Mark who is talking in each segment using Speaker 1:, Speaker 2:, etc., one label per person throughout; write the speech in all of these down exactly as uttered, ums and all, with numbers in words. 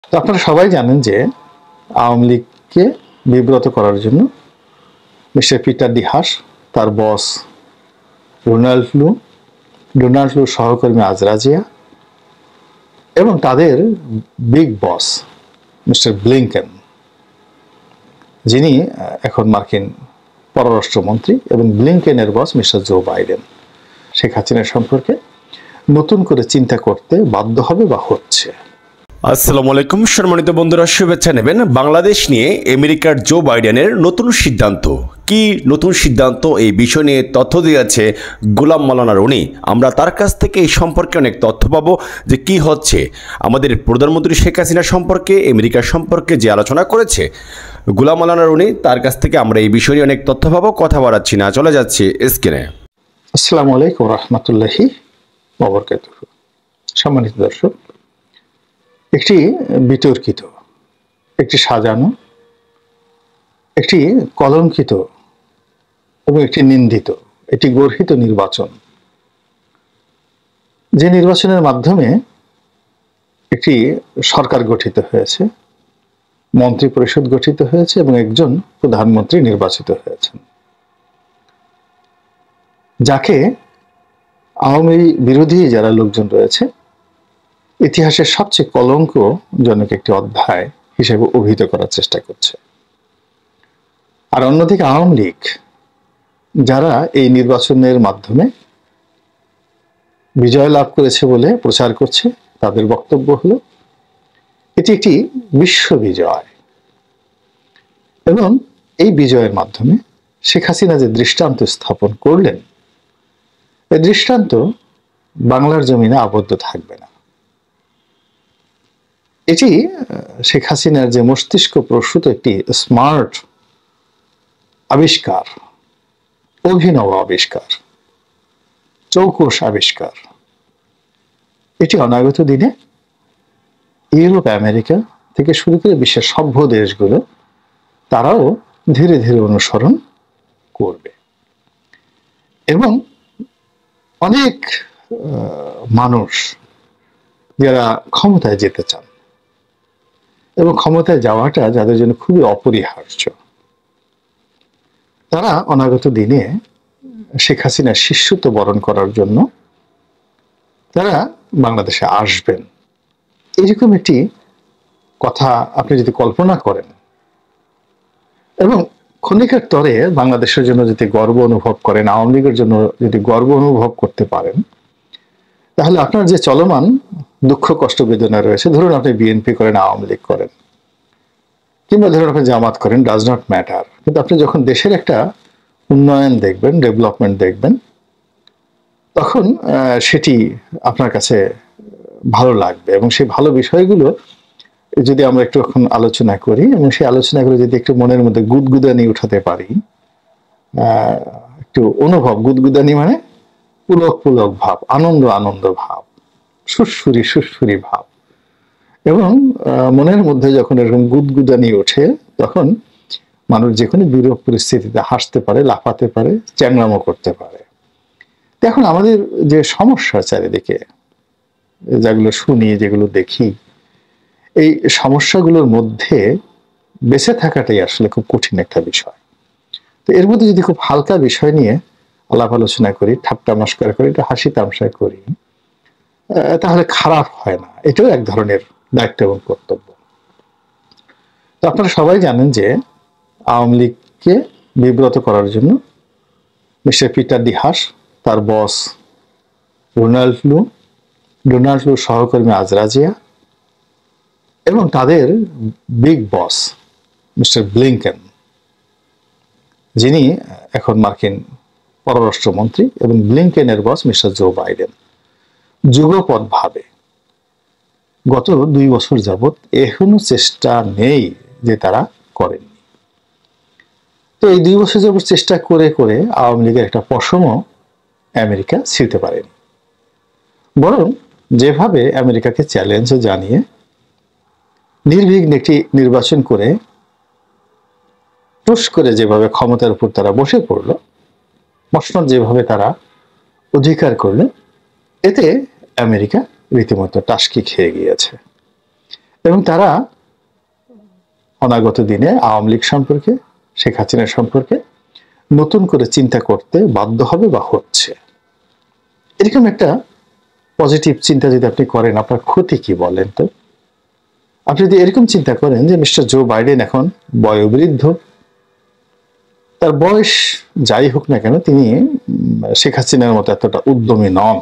Speaker 1: তো আপনারা সবাই জানেন যে আওয়ামী লীগকে বিব্রত করার জন্য মিস্টার পিটার ডি হাস, তার বস ডোনাল্ড লু, ডোনাল্ড লুর সহকর্মী আজরা জিয়া এবং তাদের বিগ বস মিস্টার ব্লিংকেন, যিনি এখন মার্কিন পররাষ্ট্রমন্ত্রী, এবং ব্লিংকেনের boss mister Joe Biden Sheikh Hasina সম্পর্কে নতুন করে চিন্তা করতে বাধ্য হবে বা হচ্ছে।
Speaker 2: আসসালামু আলাইকুম সম্মানিত বন্ধুরা, শুভেচ্ছা নেবেন। বাংলাদেশ নিয়ে আমেরিকার জো বাইডেনের নতুন সিদ্ধান্ত কি? নতুন সিদ্ধান্ত এই বিষয় নিয়ে তথ্য দিয়েছে গোলাম মাওলানা রনি। আমরা তার কাছ থেকে এই সম্পর্কে অনেক তথ্য পাবো যে কি হচ্ছে। আমাদের প্রধানমন্ত্রী শেখ হাসিনা সম্পর্কে, আমেরিকা সম্পর্কে যে আলোচনা করেছে গোলাম মাওলানা রনি, তার কাছ থেকে আমরা এই বিষয়ে অনেক তথ্য পাবো। কথা বাড়াচ্ছি না, চলে যাচ্ছি স্ক্রিনে।
Speaker 1: আসসালামু আলাইকুম রহমতুল্লাহি ওয়া বারাকাতুহু। সম্মানিত দর্শক, একটি বিতর্কিত, একটি সাজানো, একটি কলঙ্কিত এবং একটি নিন্দিত, একটি গর্হিত নির্বাচন, যে নির্বাচনের মাধ্যমে একটি সরকার গঠিত হয়েছে, মন্ত্রী পরিষদ গঠিত হয়েছে এবং একজন প্রধানমন্ত্রী নির্বাচিত হয়েছেন, যাকে আওয়ামী বিরোধী যারা লোকজন রয়েছে ইতিহাসের সবচেয়ে কলঙ্কজনক একটি অধ্যায় হিসেবে অভিহিত করার চেষ্টা করছে। আর অন্যদিকে আওয়ামী লীগ, যারা এই নির্বাচনের মাধ্যমে বিজয় লাভ করেছে বলে প্রচার করছে, তাদের বক্তব্য হলো এটি একটি বিশ্ব বিজয় এবং এই বিজয়ের মাধ্যমে শেখ হাসিনা যে দৃষ্টান্ত স্থাপন করলেন, এই দৃষ্টান্ত বাংলার জমিনে আবদ্ধ থাকবে না। এটি শেখ হাসিনার যে মস্তিষ্ক প্রসূত একটি স্মার্ট আবিষ্কার, অভিনব আবিষ্কার, চৌকস আবিষ্কার, এটি অনাগত দিনে ইউরোপ, আমেরিকা থেকে শুরু করে বিশ্বের সভ্য দেশগুলো তারাও ধীরে ধীরে অনুসরণ করবে এবং অনেক মানুষ যারা ক্ষমতায় যেতে চান এবং ক্ষমতায় যাওয়াটা যাদের জন্য খুবই অপরিহার্য, তারা অনাগত দিনে শেখ হাসিনার শিষ্যত্ব বরণ করার জন্য তারা বাংলাদেশে আসবেন। এরকম একটি কথা আপনি যদি কল্পনা করেন এবং ক্ষণিকের তরে বাংলাদেশের জন্য যদি গর্ব অনুভব করেন, আওয়ামী লীগের জন্য যদি গর্ব অনুভব করতে পারেন, তাহলে আপনার যে চলমান দুঃখ কষ্ট বেদনা রয়েছে, ধরুন আপনি বিএনপি করেন, আওয়ামী লীগ করেন, কিংবা ধরুন আপনি জামাত করেন, ডাজ নট ম্যাটার, কিন্তু আপনি যখন দেশের একটা উন্নয়ন দেখবেন, ডেভেলপমেন্ট দেখবেন, তখন সেটি আপনার কাছে ভালো লাগবে এবং সেই ভালো বিষয়গুলো যদি আমরা একটু এখন আলোচনা করি এবং সেই আলোচনাগুলো যদি একটু মনের মধ্যে গুদগুদানি উঠাতে পারি, একটু অনুভব, গুদগুদানি মানে পুলক পুলক ভাব, আনন্দ আনন্দ ভাব, সুরসুরি সুরসুরি ভাব, এবং মনের মধ্যে যখন এরকম গুদগুদানি ওঠে তখন মানুষ যে কোনো বিরূপ পরিস্থিতিতে হাসতে পারে, লাফাতে পারে, চ্যাংড়ামো করতে পারে। এখন আমাদের যে সমস্যা চারিদিকে, যেগুলো শুনি, যেগুলো দেখি, এই সমস্যাগুলোর মধ্যে বেঁচে থাকাটাই আসলে খুব কঠিন একটা বিষয়। তো এর মধ্যে যদি খুব হালকা বিষয় নিয়ে আলাপ আলোচনা করি, ঠাট্টা মস্করা করি, একটু হাসি তামশা করি, তাহলে খারাপ হয় না। এটাও এক ধরনের দায়িত্ব এবং কর্তব্য। তো আপনারা সবাই জানেন যে আওয়ামী লীগকে বিব্রত করার জন্য মিস্টার পিটার ডি হাস, তার বস ডোনাল্ড লু, ডোনাল্ড লুর সহকর্মী আজরা জিয়া এবং তাদের বিগ বস মিস্টার ব্লিংকেন, যিনি এখন মার্কিন পররাষ্ট্রমন্ত্রী, এবং ব্লিংকেনের বস মিস্টার জো বাইডেন যুগপৎ ভাবে গত দুই বছর যাবৎ এখনো চেষ্টা নেই যে তারা করেননি। তো এই দুই বছর যাবৎ চেষ্টা করে করে আওয়ামী লীগের একটা পশমও আমেরিকা ছিঁড়তে পারেনি, বরং যেভাবে আমেরিকাকে চ্যালেঞ্জ জানিয়ে নির্বিঘ্নে একটি নির্বাচন করে টুস করে যেভাবে ক্ষমতার উপর তারা বসে পড়ল, মসনদ যেভাবে তারা অধিকার করল, এতে আমেরিকা রীতিমতো টাসকি খেয়ে গিয়েছে এবং তারা অনাগত দিনে আওয়ামী লীগ সম্পর্কে, শেখ হাসিনা সম্পর্কে নতুন করে চিন্তা করতে বাধ্য হবে বা হচ্ছে। এরকম একটা পজিটিভ চিন্তা যদি আপনি করেন, আপনার ক্ষতি কি বলেন তো? আপনি যদি এরকম চিন্তা করেন যে মিস্টার জো বাইডেন এখন বয়োবৃদ্ধ, তার বয়স যাই হোক না কেন, তিনি শেখ হাসিনার মতো এতটা উদ্যমী নন,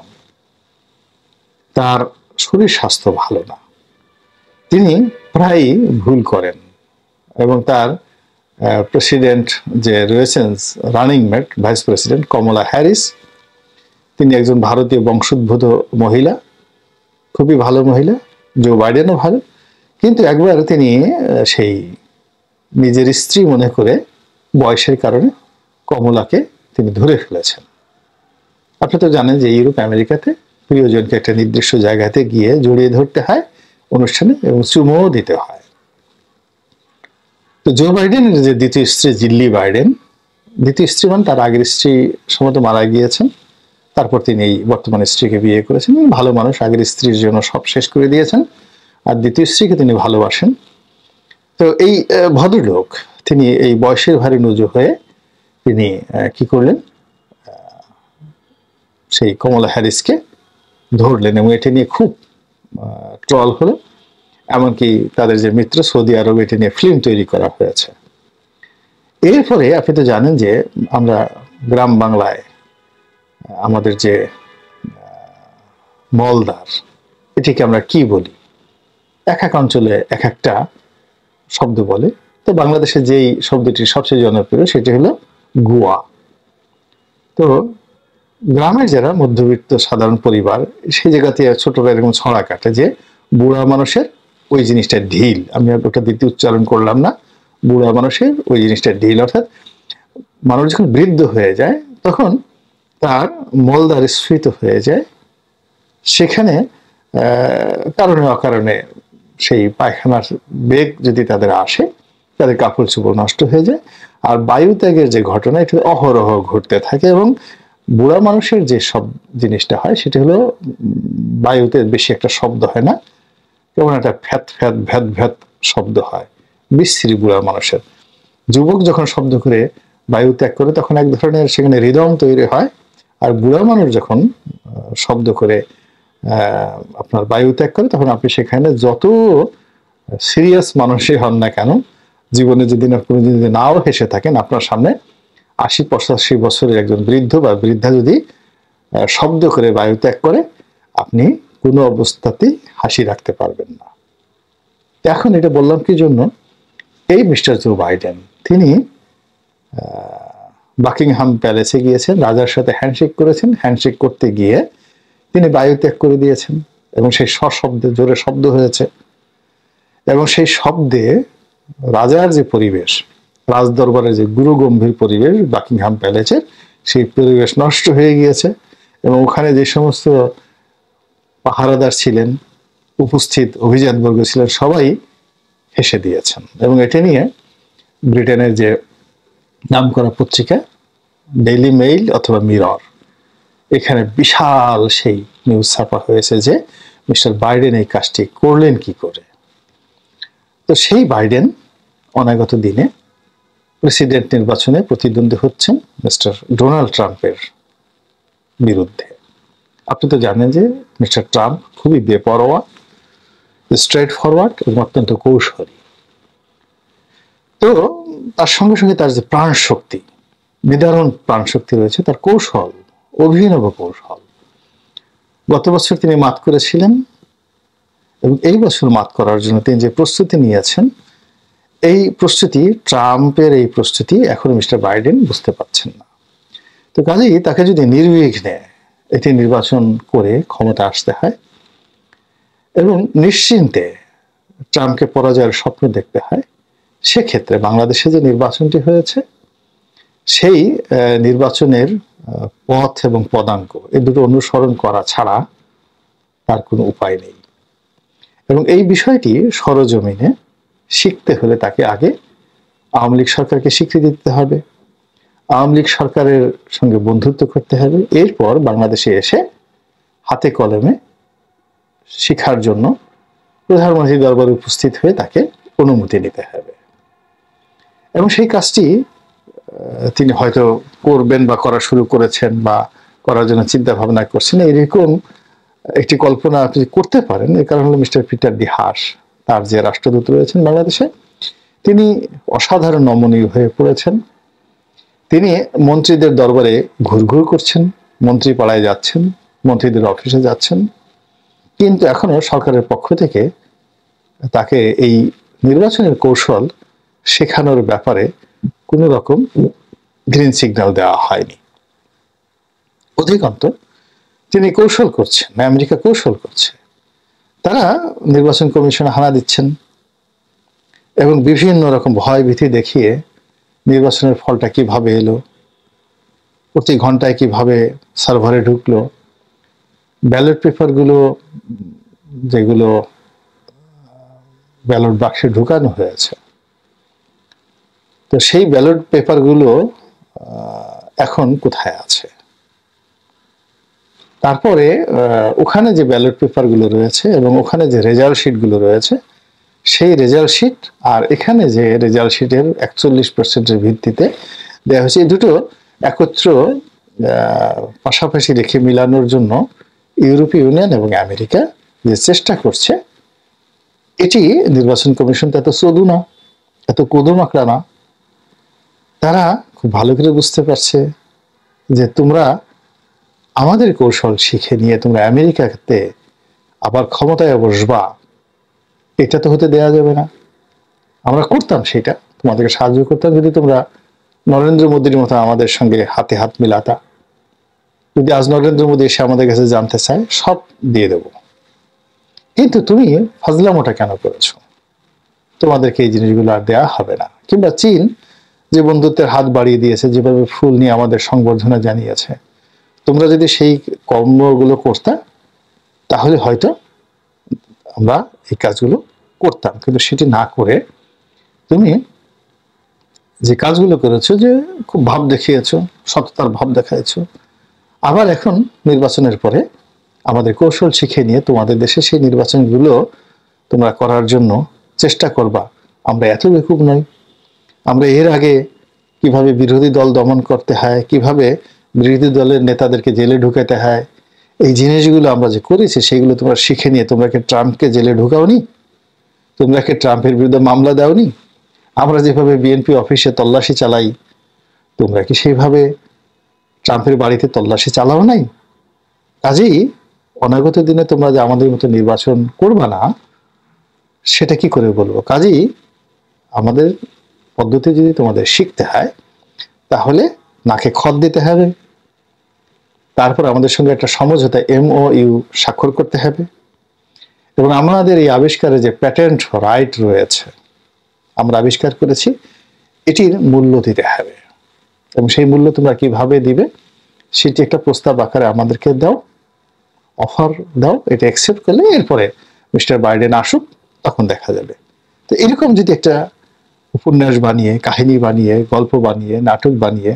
Speaker 1: তার শরীর স্বাস্থ্য ভালো না, তিনি প্রায়ই ভুল করেন, এবং তার প্রেসিডেন্ট যে রয়েছেন running mate vice president Kamala Harris, তিনি একজন ভারতীয় বংশোদ্ভূত মহিলা, খুবই ভালো মহিলা। জো বাইডেনও ভালো, কিন্তু একবার তিনি সেই নিজের স্ত্রী মনে করে বয়সের কারণে কমলাকে তিনি ধরে ফেলেছেন। আপনি তো জানেন যে ইউরোপ আমেরিকাতে প্রিয়জনকে একটা নির্দিষ্ট জায়গাতে গিয়ে জড়িয়ে ধরতে হয় অনুষ্ঠানে, এবং চুমোও দিতে হয়। তো জো বাইডেনের যে দ্বিতীয় স্ত্রী জিল্লি বাইডেন, দ্বিতীয় স্ত্রী মানে তার আগের স্ত্রী সম্ভবত মারা গিয়েছেন, তারপর তিনি এই বর্তমান স্ত্রীকে বিয়ে করেছেন। ভালো মানুষ, আগের স্ত্রীর জন্য সব শেষ করে দিয়েছেন, আর দ্বিতীয় স্ত্রীকে তিনি ভালোবাসেন। তো এই ভদ্রলোক তিনি এই বয়সের ভারী নুজু হয়ে তিনি কি করলেন, সেই কমলা হ্যারিসকে ধরলেন, এবং এটা নিয়ে খুব ট্রল হলো। এমনকি তাদের যে মিত্র সৌদি আরব, এটা নিয়ে ফিল্ম তৈরি করা হয়েছে। এরপরে আপনি তো জানেন যে আমরা গ্রাম বাংলায় আমাদের যে মলদার, এটিকে আমরা কি বলি, এক এক অঞ্চলে এক একটা শব্দ বলে। তো বাংলাদেশে যেই শব্দটি সবচেয়ে জনপ্রিয় সেটি হলো গুয়া। তো গ্রামের যারা মধ্যবিত্ত সাধারণ পরিবার, সেই জায়গাতে ছোটরা এরকম ছড়া কাটে যে বুড়া মানুষের ওই জিনিসটা ঢিল, আমি ওটা দিতে উচ্চারণ করলাম না, বুড়া মানুষের ওই জিনিসটা ঢিল, অর্থাৎ মানুষ যখন বৃদ্ধ হয়ে যায় তখন তার মলদার স্ফীত হয়ে যায়, সেখানে কারণে অকারণে সেই পায়খানার বেগ যদি তাদের আসে, তাদের কাপড় চোপড় নষ্ট হয়ে যায়। আর বায়ু ত্যাগের যে ঘটনা, এটা অহরহ ঘটতে থাকে, এবং বুড়া মানুষের যে সব জিনিসটা হয় সেটা হলো বায়ুতে বেশি একটা শব্দ হয় না, কেমন একটা ফ্যাত ফ্যাত ভ্যাত ভ্যাত শব্দ হয়, বিশ্রী বুড়া মানুষের। যুবক যখন শব্দ করে বায়ু ত্যাগ করে তখন এক ধরনের সেখানে হৃদম তৈরি হয়, আর বুড়া মানুষ যখন শব্দ করে আপনার বায়ু ত্যাগ করে তখন আপনি সেখানে যত সিরিয়াস মানুষই হন না কেন, জীবনে যদি না কোনোদিন যদি নাও হেসে থাকেন, আপনার সামনে আশি পঁচাশি বছরের একজন বৃদ্ধ বা বৃদ্ধা যদি শব্দ করে বায়ু ত্যাগ করে, আপনি কোনো অবস্থাতেই হাসি রাখতে পারবেন না। এখন এটা বললাম কি জন্য, এই মিস্টার জো বাইডেন তিনি বাকিংহাম প্যালেসে গিয়েছেন, রাজার সাথে হ্যান্ডশেক করেছেন, হ্যান্ডশেক করতে গিয়ে তিনি বায়ু ত্যাগ করে দিয়েছেন, এবং সেই সশব্দে জোরে শব্দ হয়েছে, এবং সেই শব্দে রাজার যে পরিবেশ, রাজদরবারের যে গুরুগম্ভীর পরিবেশ বাকিংহাম প্যালেসের, সেই পরিবেশ নষ্ট হয়ে গিয়েছে। এবং ওখানে যে সমস্ত পাহারাদার ছিলেন, উপস্থিত অভিজাতবর্গ ছিলেন, সবাই হেসে দিয়েছেন। এবং এটা নিয়ে ব্রিটেনের যে নামকরা পত্রিকা ডেইলি মেইল অথবা মিরর, এখানে বিশাল সেই নিউজ ছাপা হয়েছে যে মিস্টার বাইডেন এই কাজটি করলেন কি করে। তো সেই বাইডেন অনাগত দিনে প্রেসিডেন্ট নির্বাচনে প্রতিদ্বন্দ্বী হচ্ছেন মিস্টার ডোনাল্ড ট্রাম্পের বিরুদ্ধে। আপনি তো জানেন যে মিস্টার ট্রাম্প খুবই বেপরোয়া, স্ট্রেট ফরওয়ার্ড এবং অত্যন্ত কৌশলী। তো তার সঙ্গে সঙ্গে তার যে প্রাণ শক্তি, নিদারুণ প্রাণ শক্তি রয়েছে, তার কৌশল, অভিনব কৌশল। গত বছর তিনি মাত করেছিলেন, এবং এই বছর মাত করার জন্য তিনি যে প্রস্তুতি নিয়েছেন, এই প্রস্তুতি, ট্রাম্পের এই প্রস্তুতি এখন মিস্টার বাইডেন বুঝতে পারছেন না। তো কাজেই তাকে যদি নির্বিঘ্নে এটি নির্বাচন করে ক্ষমতা আসতে হয় এবং নিশ্চিন্তে ট্রাম্পকে পরাজয়ের স্বপ্ন দেখতে হয়, সেক্ষেত্রে বাংলাদেশে যে নির্বাচনটি হয়েছে সেই নির্বাচনের পথ এবং পদাঙ্ক এই দুটো অনুসরণ করা ছাড়া তার কোনো উপায় নেই। এবং এই বিষয়টি সরজমিনে শিখতে হলে তাকে আগে আওয়ামী লীগ সরকারকে স্বীকৃতি দিতে হবে, আওয়ামী লীগ সরকারের সঙ্গে বন্ধুত্ব করতে হবে, এরপর বাংলাদেশে এসে হাতে কলমে শিখার জন্য প্রধানমন্ত্রী দরবারে উপস্থিত হয়ে তাকে অনুমতি নিতে হবে, এবং সেই কাজটি তিনি হয়তো করবেন বা করা শুরু করেছেন বা করার জন্য চিন্তা ভাবনা করছেন। এরকম একটি কল্পনা আপনি করতে পারেন। এর কারণ হলো মিস্টার পিটার ডি হাস, তার যে রাষ্ট্রদূত রয়েছেন বাংলাদেশে, তিনি অসাধারণ নমনীয় হয়ে পড়েছেন। তিনি মন্ত্রীদের দরবারে ঘুরঘুর করছেন, মন্ত্রী পাড়ায় যাচ্ছেন, মন্ত্রীদের অফিসে যাচ্ছেন, কিন্তু এখনো সরকারের পক্ষ থেকে তাকে এই নির্বাচনের কৌশল শেখানোর ব্যাপারে কোনো রকম গ্রিন সিগন্যাল দেওয়া হয়নি। অধিকন্তু তিনি কৌশল করছেন, আমেরিকা কৌশল করছে। তারা নির্বাচন কমিশনে হানা দিচ্ছেন এবং বিভিন্ন রকম ভয় ভীতি দেখিয়ে নির্বাচনের ফলটা কিভাবে এলো, প্রতি ঘন্টায় কিভাবে সার্ভারে ঢুকলো, ব্যালট পেপারগুলো যেগুলো ব্যালট বাক্সে ঢুকানো হয়েছে, তো সেই ব্যালট পেপারগুলো এখন কোথায় আছে। তারপরে ওখানে যে ব্যালট পেপারগুলো রয়েছে এবং ওখানে যে রেজাল্ট শিটগুলো রয়েছে, সেই রেজাল্ট শিট আর এখানে যে রেজাল্ট শিটের একচল্লিশ পার্সেন্টের ভিত্তিতে দেওয়া হয়েছে, এই দুটো একত্র পাশাপাশি রেখে মিলানোর জন্য ইউরোপীয় ইউনিয়ন এবং আমেরিকা যে চেষ্টা করছে, এটি নির্বাচন কমিশন এত চদু না, এত কদুমাকড়া না। তারা খুব ভালো করে বুঝতে পারছে যে তোমরা আমাদের কৌশল শিখে নিয়ে তোমরা আমেরিকাতে আবার ক্ষমতায় বসবা, এটা তো হতে দেয়া যাবে না। আমরা করতাম সেটা, তোমাদেরকে সাহায্য করতাম যদি তোমরা নরেন্দ্র মোদীর মতো আমাদের সঙ্গে হাতে হাত মিলাতা। যদি আজ নরেন্দ্র মোদী এসে আমাদের কাছে জানতে চায়, সব দিয়ে দেব, কিন্তু তুমি ফাজলামোটা কেন করেছো, তোমাদেরকে এই জিনিসগুলো আর দেয়া হবে না। কিংবা চীন যে বন্ধুত্বের হাত বাড়িয়ে দিয়েছে, যেভাবে ফুল নিয়ে আমাদের সংবর্ধনা জানিয়েছে, তোমরা যদি সেই কর্মগুলো করতে তাহলে হয়তো আমরা এই কাজগুলো করতাম, কিন্তু সেটি না করে তুমি যে কাজগুলো করেছো, যে খুব ভাব দেখিয়েছো, সততার ভাব দেখাইছো, আবার এখন নির্বাচনের পরে আমাদের কৌশল শিখে নিয়ে তোমাদের দেশে সেই নির্বাচনগুলো তোমরা করার জন্য চেষ্টা করবা। আমরা এত বেকুব নই, আমরা এর আগে কিভাবে বিরোধী দল দমন করতে হয়, কিভাবে বিরোধী দলের নেতাদেরকে জেলে ঢুকাতে হয়, এই জিনিসগুলো আমরা যে করেছি সেগুলো তোমরা শিখে নিয়ে তোমরা কি ট্রাম্পকে জেলে ঢুকাওনি, তোমরা কি ট্রাম্পের বিরুদ্ধে মামলা দাওনি, আমরা যেভাবে বিএনপি অফিসে তল্লাশি চালাই, তোমরা কি সেইভাবে ট্রাম্পের বাড়িতে তল্লাশি চালাও নাই। কাজেই অনাগত দিনে তোমরা যে আমাদের মতো নির্বাচন করবা না, সেটা কি করে বলবো। কাজেই আমাদের পদ্ধতি যদি তোমাদের শিখতে হয়, তাহলে নাকে খত দিতে হবে, তারপর আমাদের সঙ্গে একটা সমঝোতা এমও ইউ স্বাক্ষর করতে হবে, এবং আমাদের এই আবিষ্কারে যে প্যাটেন্ট রাইট রয়েছে, আমরা আবিষ্কার করেছি, এটির মূল্য দিতে হবে, এবং সেই মূল্য তোমরা কিভাবে দিবে সেটি একটা প্রস্তাব আকারে আমাদেরকে দাও, অফার দাও। এটা অ্যাকসেপ্ট করলে এরপরে মিস্টার বাইডেন আসুক, তখন দেখা যাবে। তো এরকম যদি একটা উপন্যাস বানিয়ে, কাহিনী বানিয়ে, গল্প বানিয়ে, নাটক বানিয়ে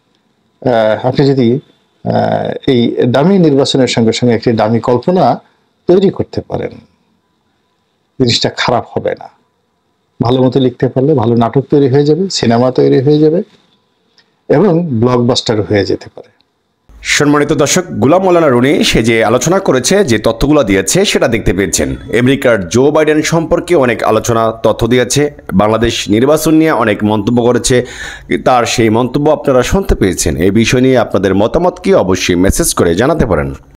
Speaker 1: আপনি যদি এই দামি নির্বাচনের সঙ্গে সঙ্গে একটি দামি কল্পনা তৈরি করতে পারেন, জিনিসটা খারাপ হবে না। ভালো মতো লিখতে পারলে ভালো নাটক তৈরি হয়ে যাবে, সিনেমা তৈরি হয়ে যাবে, এবং ব্লকবাস্টার হয়ে যেতে পারে।
Speaker 2: সম্মানিত দর্শক, গোলাম মৌলানা রুনি সে যে আলোচনা করেছে, যে তথ্যগুলো দিয়েছে সেটা দেখতে পেয়েছেন। আমেরিকার জো বাইডেন সম্পর্কে অনেক আলোচনা তথ্য দিয়েছে, বাংলাদেশ নির্বাচন নিয়ে অনেক মন্তব্য করেছে, তার সেই মন্তব্য আপনারা শুনতে পেয়েছেন। এই বিষয় নিয়ে আপনাদের মতামত কি অবশ্যই মেসেজ করে জানাতে পারেন।